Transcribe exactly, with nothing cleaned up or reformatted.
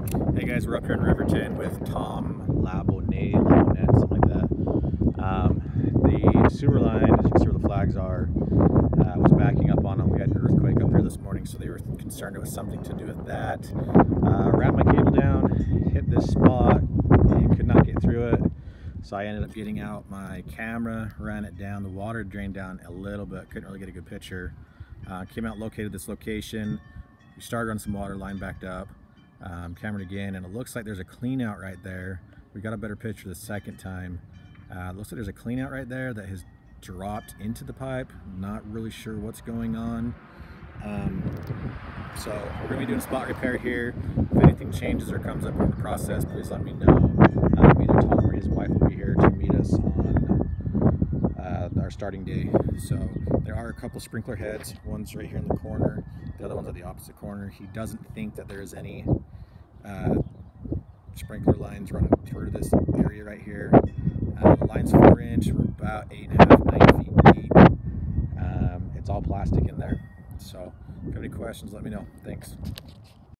Hey guys, we're up here in Riverton with Tom Labonte, Labonte, something like that. Um, the sewer line, as you can see where the flags are, uh, was backing up on them. We had an earthquake up here this morning, so they were concerned it was something to do with that. Uh, wrapped my cable down, hit this spot, and could not get through it. So I ended up getting out my camera, ran it down. The water drained down a little bit, couldn't really get a good picture. Uh, came out, located this location. We started running some water, line backed up. Um, camera again, and it looks like there's a clean out right there. We got a better picture the second time. Uh, looks like there's a clean out right there that has dropped into the pipe. Not really sure what's going on. Um, so we're going to be doing spot repair here. If anything changes or comes up in the process, please let me know. Uh, either Tom or his wife will be here to meet us on uh, our starting day. So there are a couple sprinkler heads. One's right here in the corner. The other one's at the opposite corner. He doesn't think that there is any uh, sprinkler lines running through this area right here. Uh, the line's four inch. We're about eight and a half, nine feet deep. Um, it's all plastic in there. So if you have any questions, let me know. Thanks.